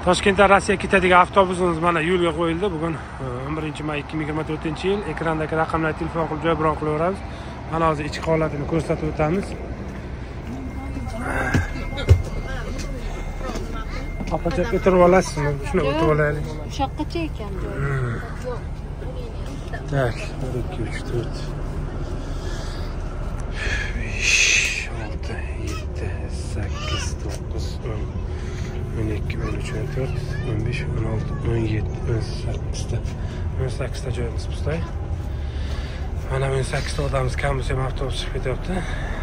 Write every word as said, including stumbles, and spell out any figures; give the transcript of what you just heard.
Toshkentdan Rossiyaga ketadigan avtobusimiz mana yo'lga qo'yildi. Bugun o'n birinchi may ikki ming yigirma to'rtinchi yil. Ekrandagi raqamlarga telefon qilib joy bron qilaveramiz. Mana hozir ichki holatini ko'rsatib o'tamiz. Apacha o'tirib olasizmi? Shuni o'tirib olaylik. Shoqqacha ekan joy. Tak, bir ikki uch to'rt besh olti yetti sakkiz to'qqiz o'n o'n ikki o'n uch o'n to'rt o'n besh o'n olti o'n yetti o'n sakkizta o'n sakkizta joyimiz pustay. Mana o'n sakkizta odamimiz kam bo'lsa ham avtobus chiqib ketyapti.